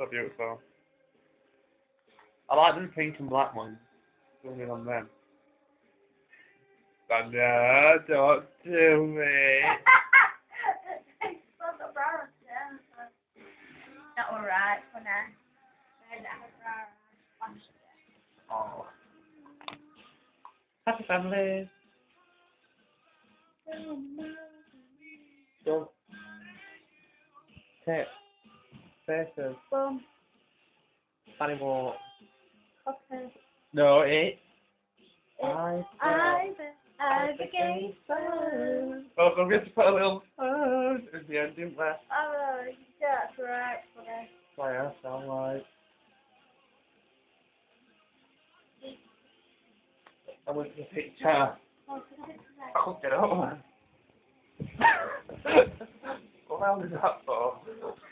So beautiful. I like them pink and black ones. Zoom in on them. But no, don't do me. Not alright for now. Oh. Happy family. Don't take faces. Boom. Funny walk. Okay. No, it. I became fun. Oh, so we have to put a little at the end, didn't we? Oh, that's right for now. Why I sound like. I went to the picture. Oh, so this is I couldn't get over. What the hell is that for?